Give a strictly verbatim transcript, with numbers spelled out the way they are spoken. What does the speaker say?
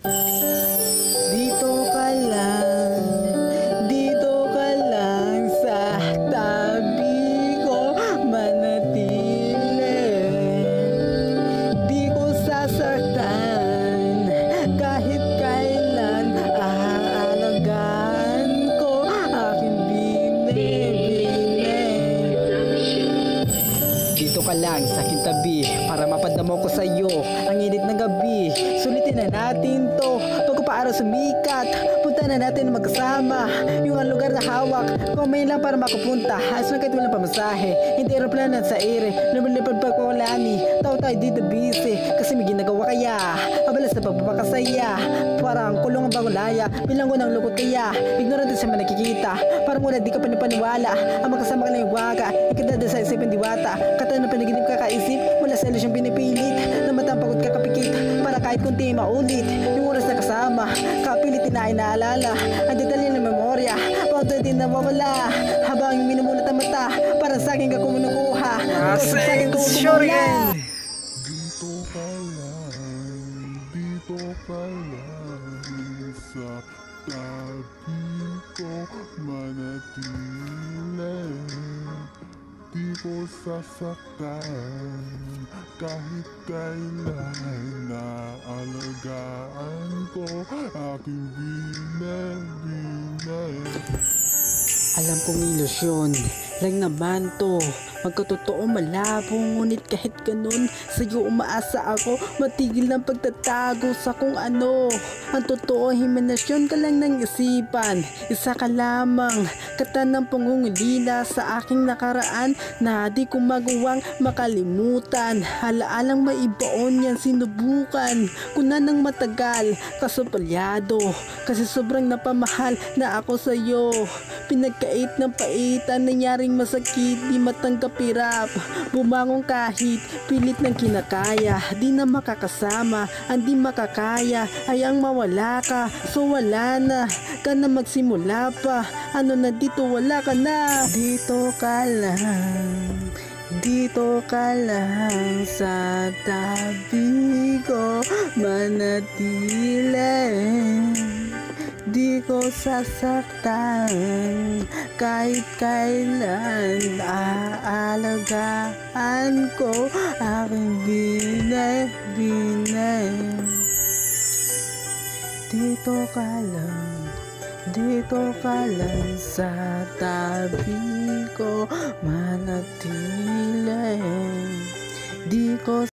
Dito ka lang, dito ka lang sa tabi ko manatili. Di ko sasaktan kahit kailan, aalagaan ko aking binibini. Dito ka lang sa aking tabi para mapadama ko sa'yo ang init ng gabi. Sulitin na natin to pagkapaaraw sumikat. Punta na natin magkasama yung ang lugar na hawak. Kumain lang para makapunta, ayos na kahit walang pamasahe. Hindi aeroplano sa ere, lumilipad pa ko walani. Tao tayo dito busy kasi may ginagawa kaya. Abalas na pagpapakasaya, parang kulong ang bagulaya. Bilang ko ng lukot kaya, ignorante sa mga nakikita. Parang wala di ka panipaniwala, ang magkasama ka lang yung waga. Ikadada sa isipin diwata, kata na panaginip ka kaisip. Wala sa ilusyong pinipilit, na matang pagod ka kapikit. Para kahit kunti maulit, yung oras na kasama, kapilit na inaalala. Ang detalye ng memorya, pagod din nawawala. Habang yung minumulat ang mata, parang sa akin ka kumunukuha. Asing Shuriken! Dito ka lang, dito ka lang sa tabi ko manatili. Di ko sasaktan kahit kailan, naalagaan ko aking binibini. Alam kong ilusyon lang naman to, magkatotoo malabo. Ngunit kahit ganun, sa'yo umaasa ako. Matigil ng pagtatago sa kung ano. Ang totoo, himinasyon ka lang ng isipan. Isa ka lamang, kata ng pangungulila sa aking nakaraan na di ko magawang makalimutan. Alaalang maibaon yan sinubukan ko na ng matagal, kaso palyado kasi sobrang napamahal na ako sa'yo. Pinagkait ng paitan, nangyaring masakit, di matanggap hirap. Bumangon kahit pilit ng kinakaya, di na makakasama, ang di makakaya ay ang mawala ka. So wala na, ka na magsimula pa, ano na dito wala ka na. Dito ka lang, dito ka lang sa tabi ko manatili. Di ko sasaktan kahit kailan, aalagaan ko aking binibini. Dito ka lang, dito ka lang sa tabi ko manatili. Di ko